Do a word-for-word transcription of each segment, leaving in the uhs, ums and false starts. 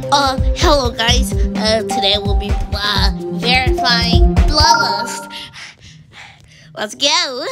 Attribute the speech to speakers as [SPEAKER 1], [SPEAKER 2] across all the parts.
[SPEAKER 1] Uh, hello guys. Uh, today we'll be uh, verifying Bloodlust. Let's go.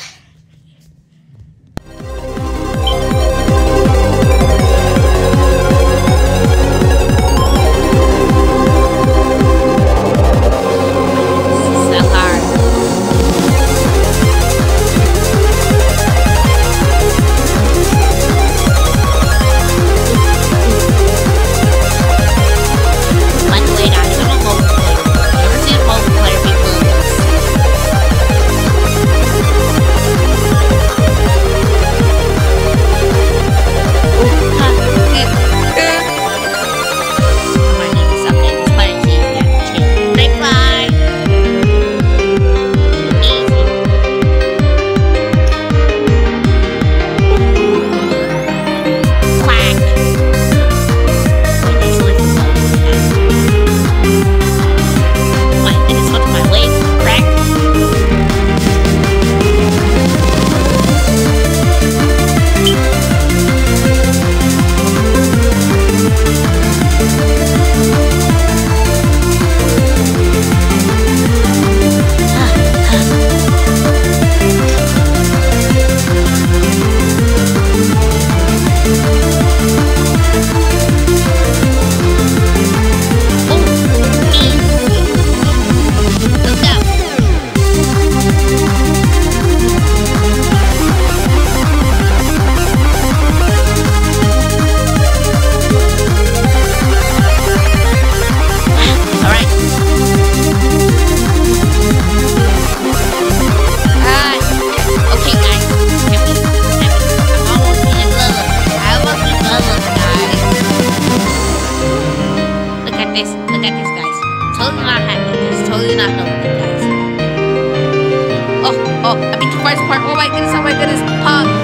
[SPEAKER 1] Look at this, guys. Totally not happy. It's totally not knowing, guys. Oh, oh, I beat the first part. Oh my goodness, oh my goodness. Pop.